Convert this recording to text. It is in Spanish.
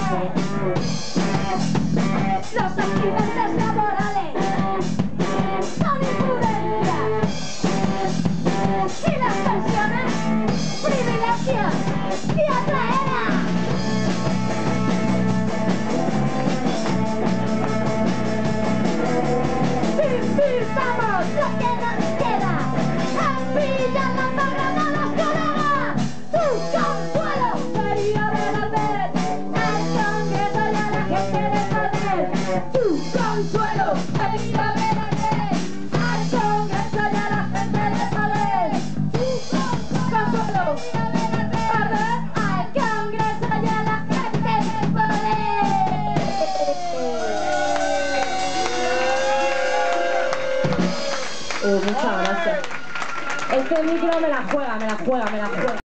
Los accidentes laborales son imprudencia y las pensiones, privilegios y otra era. Invitamos lo que nos queda a brillar la barra de los colegas. Tu consuelo sería ver al Congreso y a la gente de poder. Tu consuelo sería ver al Congreso y a la gente de poder. Tu consuelo sería ver al Congreso y a la gente de poder. Muchas gracias. Este micro me la juega.